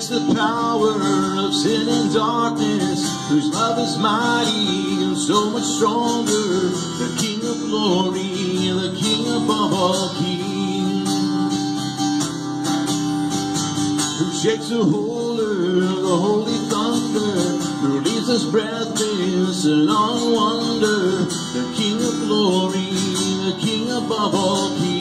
against the power of sin and darkness, whose love is mighty and so much stronger, the King of glory, the King above all kings, who shakes the whole earth, the holy thunder, who leaves us breathless and on wonder, the King of glory, the King above all kings.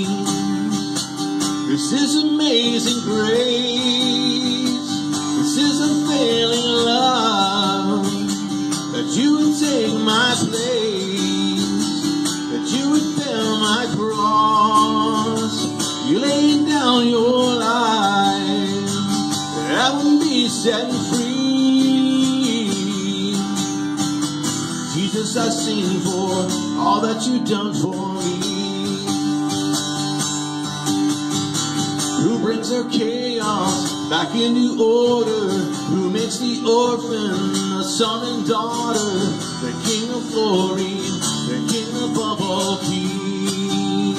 This is amazing grace, this is unfailing love, that you would take my place, that you would bear my cross, you laid down your life, that I would be set free. Jesus, I sing for all that you've done for me. Who brings our chaos back into order, who makes the orphan a son and daughter, the King of glory, the King above all kings,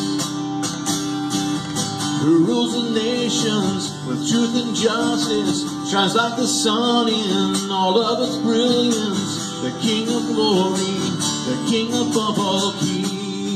who rules the nations with truth and justice, shines like the sun in all of its brilliance, the King of glory, the King above all kings.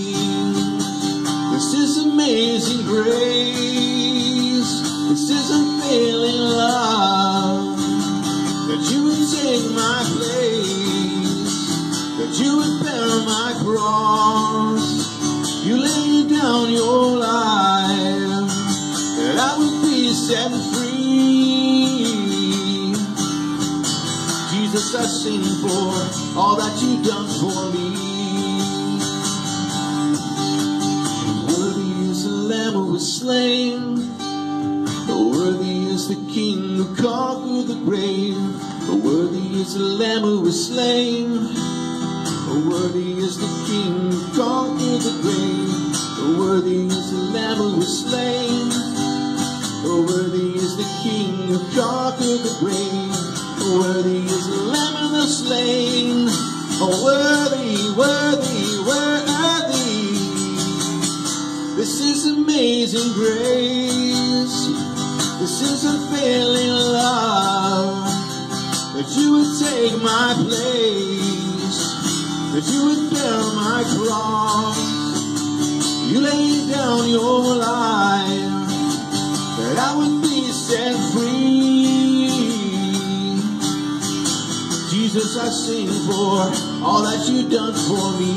This is amazing grace, this is unfailing love, that you would take my place, that you would bear my cross, you laid down your life, that I would be set free. Jesus, I sing for all that you've done for me. Worthy is the Lamb who was slain, worthy is the King who conquered the grave, worthy is the Lamb who was slain, worthy is the King who conquered the grave, worthy is the Lamb who was slain, worthy is the King who conquered the grave, worthy is the Lamb who was slain, worthy, worthy, worthy. This is amazing grace, this is unfailing love, that you would take my place, that you would bear my cross, you laid down your life, that I would be set free. Jesus, I sing for all that you've done for me.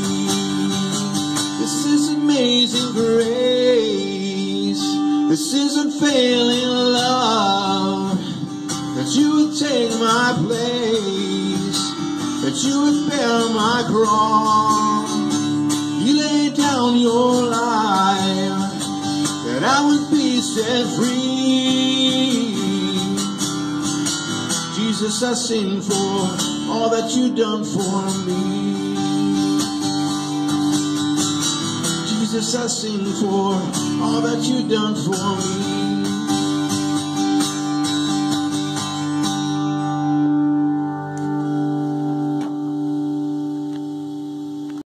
This is amazing grace, this is unfailing love, that you would take my place, that you would bear my cross, you laid down your life, that I would be set free. Jesus, I sing for all that you've done for me. Jesus, I sing for all that you've done for me.